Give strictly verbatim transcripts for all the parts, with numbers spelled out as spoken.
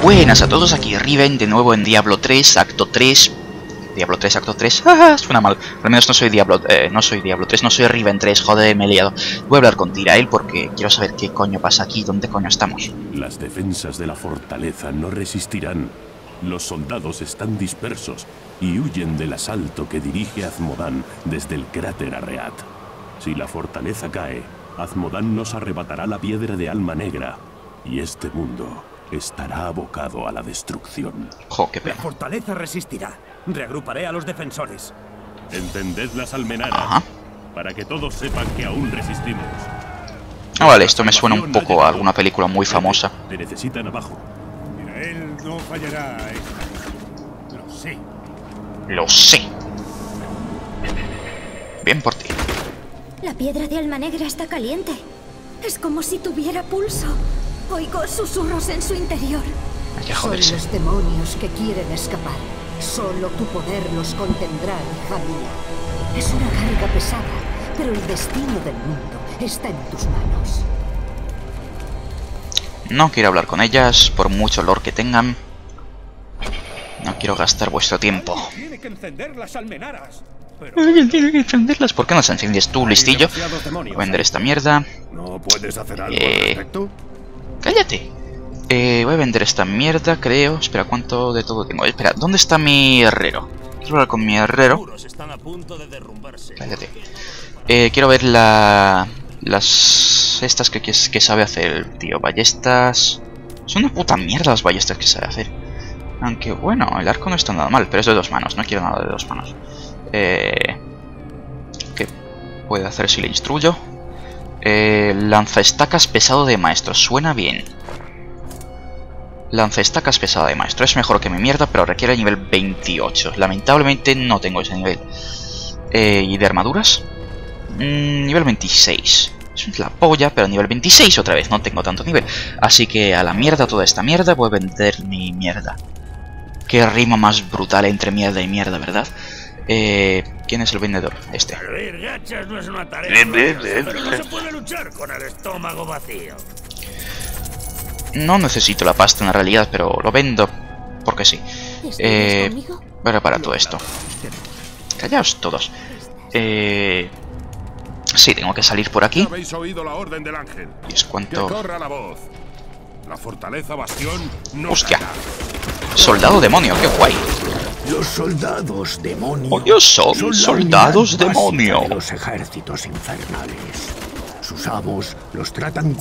Buenas a todos, aquí Riven, de nuevo en Diablo tres, acto tres. Diablo tres, acto tres. ¡Ah! Suena mal. Al menos no soy Diablo, eh, no soy Diablo tres, no soy Riven tres, joder, me he liado. Voy a hablar con Tyrael porque quiero saber qué coño pasa aquí, dónde coño estamos. Las defensas de la fortaleza no resistirán. Los soldados están dispersos y huyen del asalto que dirige Azmodan desde el cráter Arreat. Si la fortaleza cae, Azmodan nos arrebatará la piedra de alma negra y este mundo estará abocado a la destrucción. Jo, qué pena. La fortaleza resistirá. Reagruparé a los defensores. Encended las almenaras. Ajá. Para que todos sepan que aún resistimos. Ah, vale, esto me suena un poco a alguna película muy famosa. Te necesitan abajo. Mira, él no fallará esta vez. Lo sé. Lo sé. Bien por ti. La piedra de alma negra está caliente. Es como si tuviera pulso. Oigo susurros en su interior. Hay que Son joderse. los demonios que quieren escapar. Solo tu poder los contendrá, hija mía. Es una carga pesada, pero el destino del mundo está en tus manos. No quiero hablar con ellas, por mucho lore que tengan. No quiero gastar vuestro tiempo. Tiene que encender las almenaras. Pero Alguien tiene que encenderlas. ¿Por qué no las enciendes tú, listillo? Voy a vender esta mierda. ¿No puedes hacer algo Eh. al respecto? ¡Cállate! Eh, voy a vender esta mierda, creo. Espera, ¿cuánto de todo tengo? Espera, ¿dónde está mi herrero? Quiero hablar con mi herrero. muros están a punto de derrumbarse. Cállate. Eh, quiero ver la... Las... Estas que, que, que sabe hacer el tío. Ballestas... Son una puta mierda las ballestas que sabe hacer. Aunque bueno, el arco no está nada mal, pero es de dos manos. No quiero nada de dos manos. Eh... ¿Qué puede hacer si le instruyo? Eh, lanzaestacas pesado de maestro. Suena bien. Lanzaestacas pesada de maestro. Es mejor que mi mierda, pero requiere nivel veintiocho. Lamentablemente no tengo ese nivel. Eh, ¿Y de armaduras? Mm, nivel veintiséis. Es la polla, pero nivel veintiséis otra vez. No tengo tanto nivel. Así que a la mierda toda esta mierda. Voy a vender mi mierda. Qué rima más brutal entre mierda y mierda, ¿verdad? Eh, ¿Quién es el vendedor? Este. Hervir gachas no es una tarea fácil, pero no se puede luchar con el estómago vacío. No necesito la pasta en la realidad, pero lo vendo porque sí. Eh, conmigo? voy a reparar todo esto. Callaos todos. Eh, sí, tengo que salir por aquí. ¿Habéis oído la orden del ángel? Y es Que cuanto... corra la voz. La fortaleza bastión no ¡Hostia! caerá. Soldado demonio, qué guay. Los soldados demonios Oye, son la soldados unidad básica demonio. de los ejércitos infernales. Sus amos los tratan.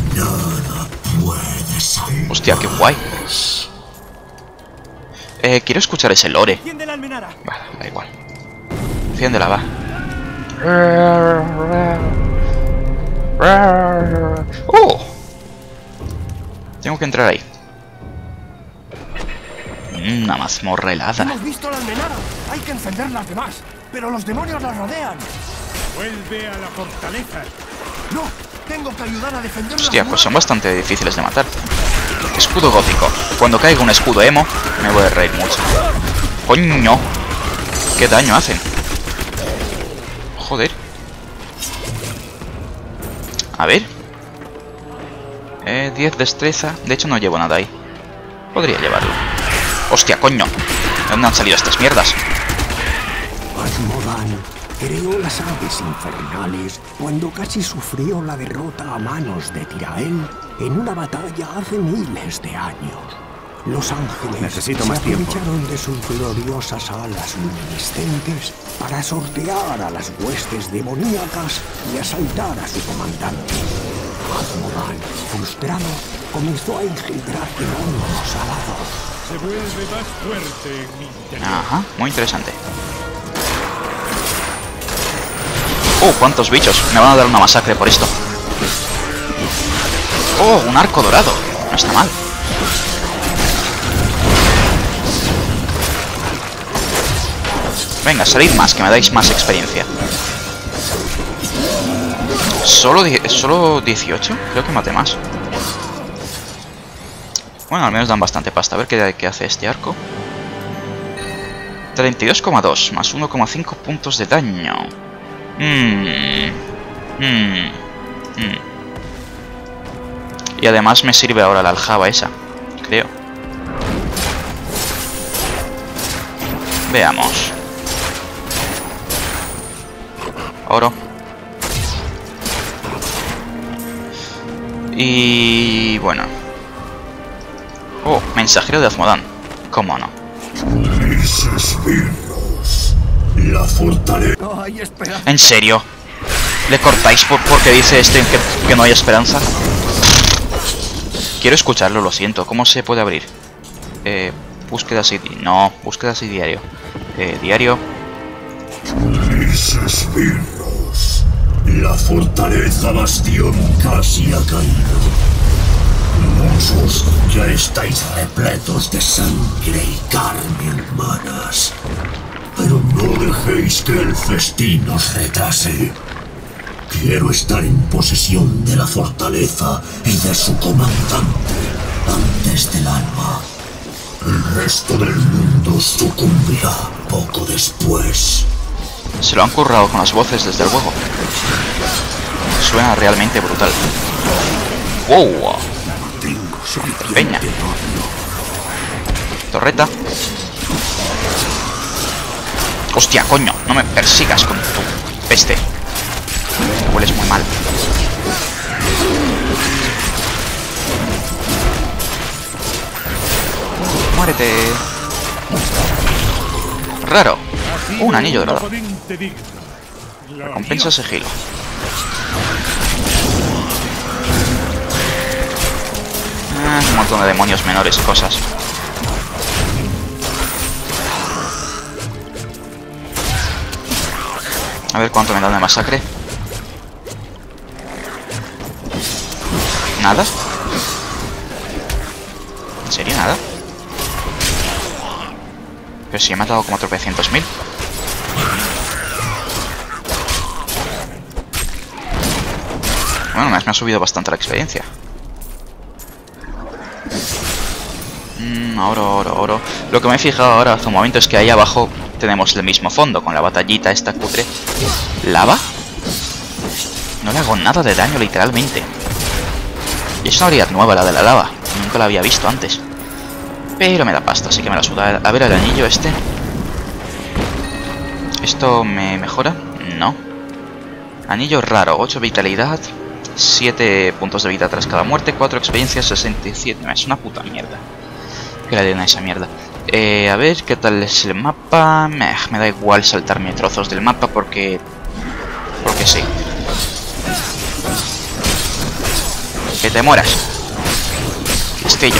Hostia, qué guay. Eh, quiero escuchar ese lore. Enciende la almenara. Vale, da igual. Enciéndela, va. ¡Oh! Tengo que entrar ahí. Mm, Una mazmorra helada. Hemos visto la almenara. Hay que encender las demás. Pero los demonios la rodean. Vuelve a la fortaleza. No, tengo que ayudar a defender. Hostia, pues son bastante difíciles de matar. Escudo gótico. Cuando caiga un escudo emo, me voy a reír mucho. ¡Coño! ¡Qué daño hacen! Joder. A ver. Eh, diez destreza. De hecho no llevo nada ahí. Podría llevarlo. ¡Hostia, coño! ¿De dónde han salido estas mierdas? Azmodan creó las aves infernales cuando casi sufrió la derrota a manos de Tyrael en una batalla hace miles de años. Los ángeles Necesito se más tiempo. aprovecharon de sus gloriosas alas luminiscentes para sortear a las huestes demoníacas y asaltar a su comandante. Azmodan, frustrado, comenzó a engendrar demonios alados. Se vuelve más fuerte en mi interior. Ajá, muy interesante. ¡Oh, cuántos bichos! Me van a dar una masacre por esto. ¡Oh, un arco dorado! No está mal. Venga, salid más, que me dais más experiencia. ¿Solo, die ¿Solo dieciocho? Creo que maté más. Bueno, al menos dan bastante pasta. A ver qué, qué hace este arco. treinta y dos coma dos más uno coma cinco puntos de daño. Mmm. Mmm. Mmm. Y además me sirve ahora la aljaba esa, creo. Veamos. Oro. Y... bueno. Oh, mensajero de Azmodan. ¿Cómo no? La fortaleza. ¿En serio? ¿Le cortáis por porque dice este que, que no hay esperanza? Quiero escucharlo, lo siento. ¿Cómo se puede abrir? Eh, búsqueda así... No, búsqueda así diario. Eh, diario. Esbirros. La fortaleza bastión casi ha caído. Vosotros ya estáis repletos de sangre y carne humanas. Pero no dejéis que el festín os retrase. Quiero estar en posesión de la fortaleza y de su comandante antes del alba. El resto del mundo sucumbirá poco después. Se lo han currado con las voces desde el juego. Suena realmente brutal. ¡Wow! Peña. Torreta. Hostia, coño, no me persigas con tu peste. Te hueles muy mal. Muérete. Raro. Un anillo dorado. Recompensa sigilo. Ah, un montón de demonios menores y cosas. A ver cuánto me dan de masacre. ¿Nada? ¿En serio nada? Pero si he matado como tropecientos mil. Bueno, me ha subido bastante la experiencia. Mm, oro, oro, oro. Lo que me he fijado ahora hace un momento es que ahí abajo tenemos el mismo fondo, con la batallita esta cutre. ¿Lava? No le hago nada de daño, literalmente. Y es una habilidad nueva, la de la lava. Nunca la había visto antes. Pero me da pasta, así que me la suda. A ver el anillo este. ¿Esto me mejora? No. Anillo raro, ocho vitalidad, siete puntos de vida tras cada muerte, cuatro experiencias, sesenta y siete. Es una puta mierda. Que la den a esa mierda. Eh, a ver, ¿qué tal es el mapa? Me, me da igual saltarme trozos del mapa porque... Porque sí. Que te mueras. Estillo.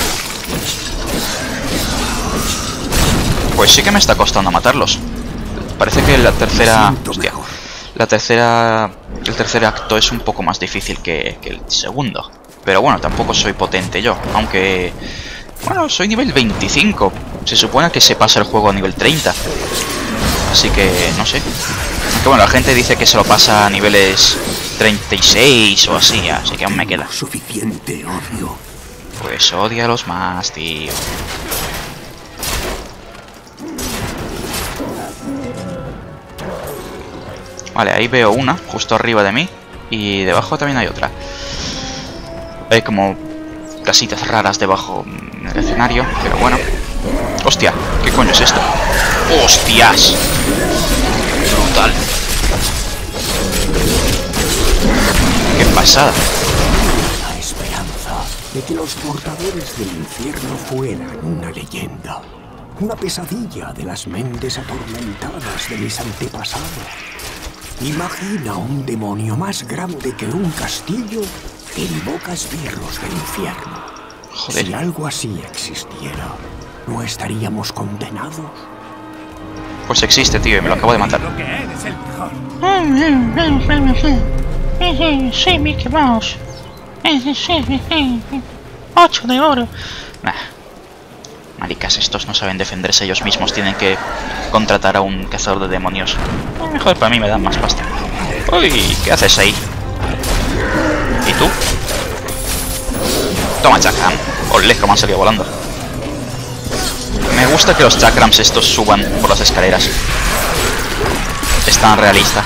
Pues sí que me está costando matarlos. Parece que la tercera... Hostia. La tercera... El tercer acto es un poco más difícil que, que el segundo. Pero bueno, tampoco soy potente yo. Aunque... Bueno, soy nivel veinticinco. Se supone que se pasa el juego a nivel treinta. Así que, no sé. Aunque bueno, la gente dice que se lo pasa a niveles treinta y seis o así. Así que aún me queda. Suficiente odio. Pues odialos más, tío. Vale, ahí veo una, justo arriba de mí. Y debajo también hay otra. Hay como casitas raras debajo del escenario, pero bueno. Hostia, ¿qué coño es esto? ¡Hostias! Brutal. ¡Qué pasada! La esperanza de que los portadores del infierno fueran una leyenda. Una pesadilla de las mentes atormentadas de mis antepasados. Imagina un demonio más grande que un castillo que invoca esbirros del infierno. Joder. Si algo así existiera, ¿no estaríamos condenados? Pues existe, tío, y me lo acabo de matar. Lo que eres el mejor. Sí, Mickey Mouse. Ocho de oro. Nah. Maricas, estos no saben defenderse ellos mismos. Tienen que contratar a un cazador de demonios. Mejor para mí, me dan más pasta. Uy, ¿qué haces ahí? ¿Y tú? Toma, chakram. Olé, cómo han salido volando. Me gusta que los chakrams estos suban por las escaleras. Es tan realista.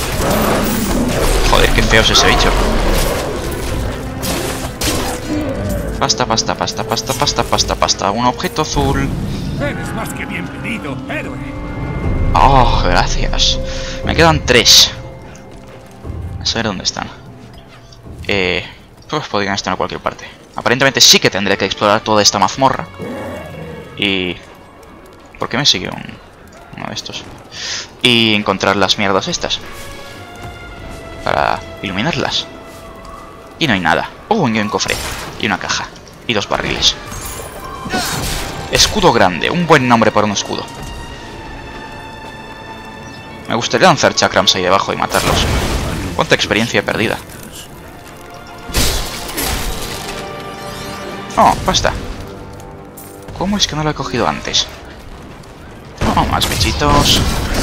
Joder, qué feo es ese bicho. Pasta, pasta, pasta, pasta, pasta, pasta, pasta. Un objeto azul. Eres más que bienvenido, héroe. Oh, gracias. Me quedan tres. A saber dónde están. Eh... Pues podrían estar en cualquier parte. Aparentemente sí que tendré que explorar toda esta mazmorra. Y... ¿por qué me sigue un... uno de estos? Y encontrar las mierdas estas. Para iluminarlas. Y no hay nada. Oh, un cofre. Y una caja. Y dos barriles. Escudo grande. Un buen nombre para un escudo. Me gustaría lanzar chakrams ahí debajo y matarlos. Cuánta experiencia perdida. Oh, basta. ¿Cómo es que no lo he cogido antes? Oh, más bichitos.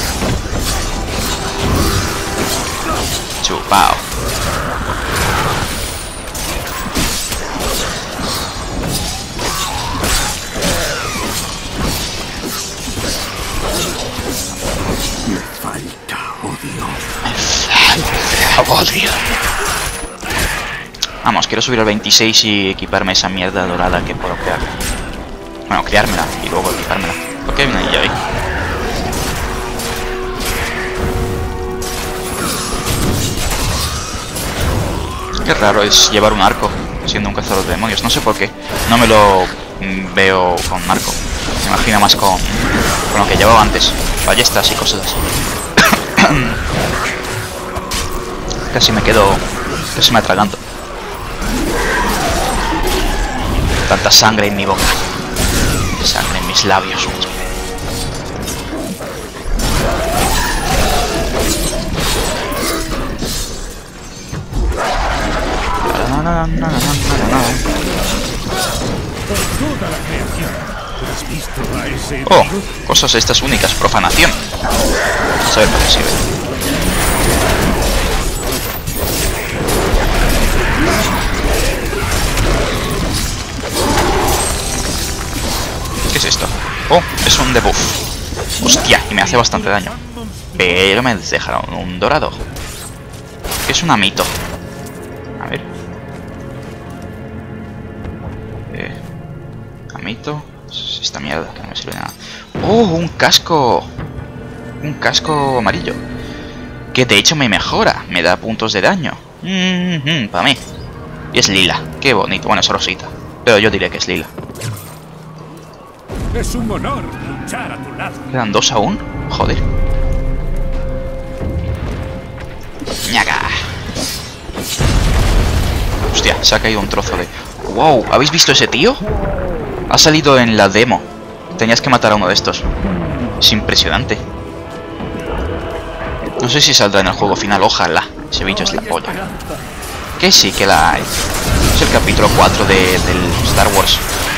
Chupao. Me falta odio. Me falta odio. Vamos, quiero subir al veintiséis y equiparme esa mierda dorada que puedo crear. Bueno, creármela y luego equipármela. ¿Por qué hay una anillo ahí? Qué raro es llevar un arco siendo un cazador de demonios. No sé por qué. No me lo mm, veo con arco. Me imagino más con, con lo que llevaba antes. Ballestas y cosas así. Casi me quedo... Casi me atraganto. Tanta sangre en mi boca. Sangre en mis labios. Oh, cosas estas únicas. Profanación. Vamos a ver por qué sirve. ¿Qué es esto? Oh, es un debuff. Hostia, y me hace bastante daño. Pero me dejaron un dorado. ¿Qué es un amito? A ver. Eh, amito. Es esta mierda que no me sirve de nada. Oh, un casco. Un casco amarillo. Que de hecho me mejora. Me da puntos de daño. Mm-hmm, para mí. Y es lila. Qué bonito. Bueno, es rosita. Pero yo diría que es lila. Es un honor luchar a tu lado. ¿Quedan dos aún? Joder. ¡Ñaca! Hostia, se ha caído un trozo de... ¡Wow! ¿Habéis visto ese tío? Ha salido en la demo. Tenías que matar a uno de estos. Es impresionante. No sé si saldrá en el juego final. Ojalá. Ese bicho es la polla. Que sí, que la hay. Es el capítulo cuatro de, del Star Wars.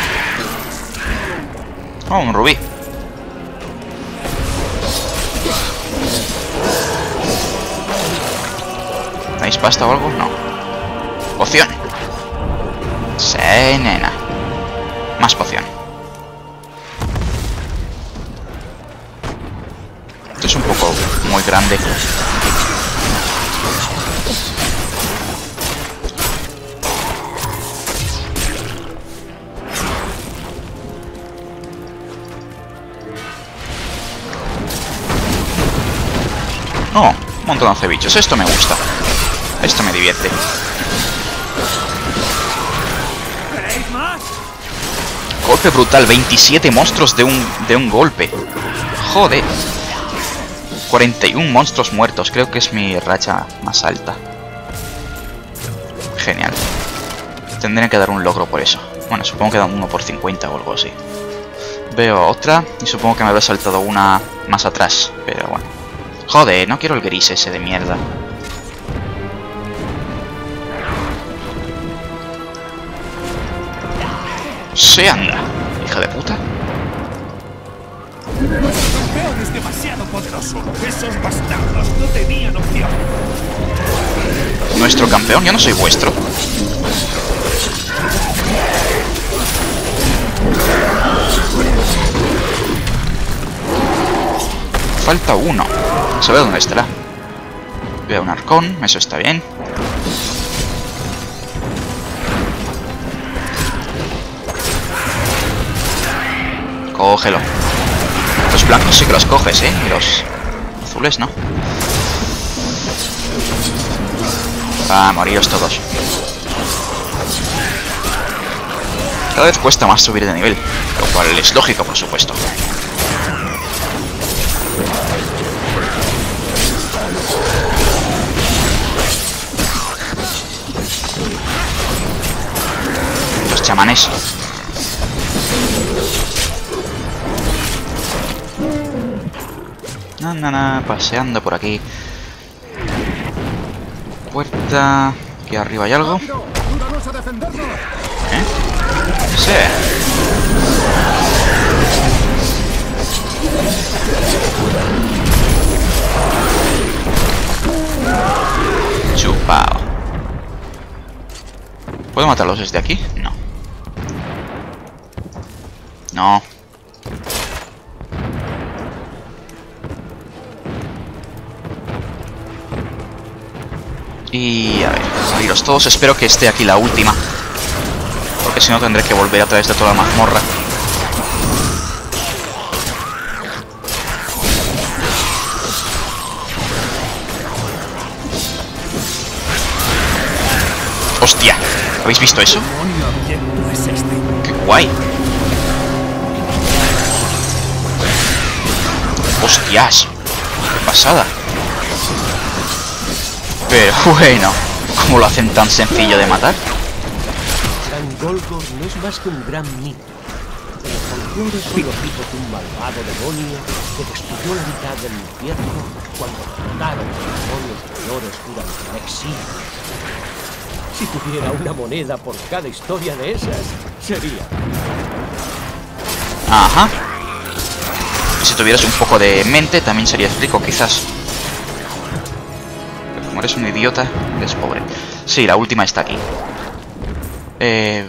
Oh, un rubí. ¿Tenéis pasta o algo? No. Poción. Sí, nena. Más poción. Esto es un poco muy grande. Oh, un montón de bichos. Esto me gusta. Esto me divierte. Golpe brutal. veintisiete monstruos de un, de un golpe. Joder. cuarenta y uno monstruos muertos. Creo que es mi racha más alta. Genial. Tendría que dar un logro por eso. Bueno, supongo que da uno por cincuenta o algo así. Veo otra. Y supongo que me habrá saltado una más atrás. Pero bueno. Joder, no quiero el gris ese de mierda. Se anda, hija de puta. Nuestro campeón es demasiado poderoso. Esos bastardos no tenían opción. Nuestro campeón, yo no soy vuestro. Falta uno. No sé dónde estará. Veo un arcón, eso está bien. Cógelo. Los blancos sí que los coges, ¿eh? Y los azules no. Va a moriros todos. Cada vez cuesta más subir de nivel, lo cual es lógico, por supuesto. Los chamanes. Na, na, na, paseando por aquí. Puerta. Aquí arriba hay algo. ¿Eh? Sí. Chupao. ¿Puedo matarlos desde aquí? No. No. Y a ver, saliros todos. Espero que esté aquí la última, porque si no tendré que volver a través de toda la mazmorra. ¡Hostia! ¿Habéis visto eso? ¡Qué guay! ¡Hostias! ¡Qué pasada! Pero bueno, ¿cómo lo hacen tan sencillo de matar? San Golgor no es más que un gran mito. El folclore solo dijo que un malvado demonio que destruyó la mitad del infierno cuando derrotaron a los demonios mayores durante el exilio. Si tuviera una moneda por cada historia de esas, sería... Ajá. Si tuvieras un poco de mente, también serías rico, quizás. Pero como eres un idiota, eres pobre. Sí, la última está aquí. Eh...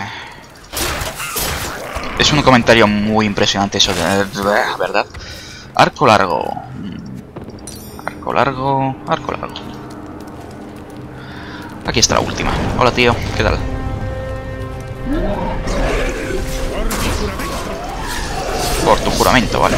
Es un comentario muy impresionante eso de... ¿verdad? Arco largo. Arco largo... Arco largo. Aquí está la última. Hola, tío. ¿Qué tal? Por tu juramento, vale.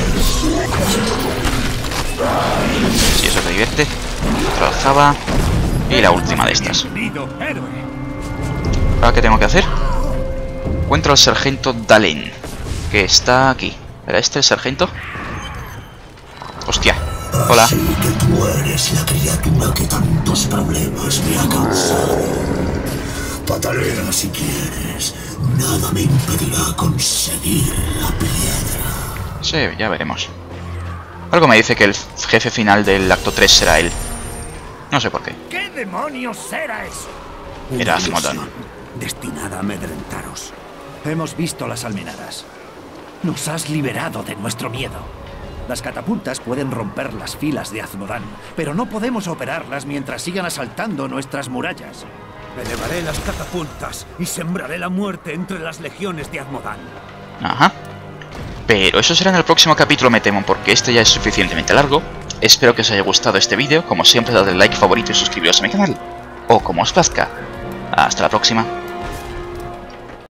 Si eso te divierte. Otra alzaba. Y la última de estas. ¿Ahora qué tengo que hacer? Encuentro al sargento Dalen, que está aquí. ¿Era este el sargento? Hostia. Hola. Así que tú eres la criatura que tantos problemas me ha causado. Patalea si quieres. Nada me impedirá conseguir la piedra. Sí, ya veremos. Algo me dice que el jefe final del acto tres será él. No sé por qué. ¿Qué demonios será eso? Era Azmodan. Destinada a amedrentaros. Hemos visto las almenadas. Nos has liberado de nuestro miedo. Las catapultas pueden romper las filas de Azmodan, pero no podemos operarlas mientras sigan asaltando nuestras murallas. Elevaré las catapultas y sembraré la muerte entre las legiones de Azmodan. Ajá. Pero eso será en el próximo capítulo, me temo, porque este ya es suficientemente largo. Espero que os haya gustado este vídeo. Como siempre, dadle like, favorito y suscribiros a mi canal. O como os plazca. Hasta la próxima.